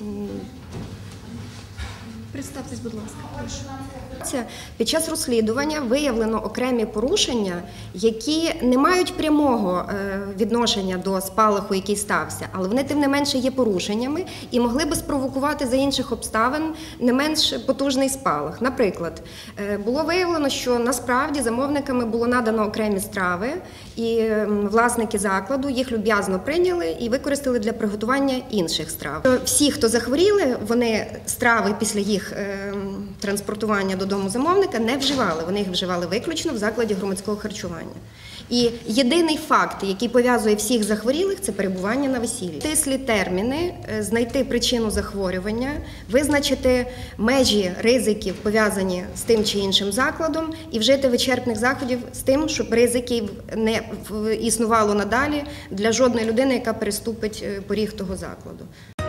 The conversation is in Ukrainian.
Представтесь, будь ласка, прошу. Під час розслідування виявлено окремі порушення, які не мають прямого відношення до спалаху, який стався, але вони тим не менше є порушеннями і могли би спровокувати за інших обставин не менш потужний спалах. Наприклад, було виявлено, що насправді замовниками було надано окремі страви, і власники закладу їх люб'язно прийняли і використали для приготування інших страв. Всі, хто захворіли, вони страви після їх транспортування додому замовника не вживали. Вони їх вживали виключно в закладі громадського харчування. І єдиний факт, який пов'язує всіх захворілих, це перебування на весіллі. Стислі терміни, знайти причину захворювання, визначити межі ризиків, пов'язані з тим чи іншим закладом, і вжити вичерпних заходів з тим, щоб ризиків не існувало надалі для жодної людини, яка переступить поріг того закладу.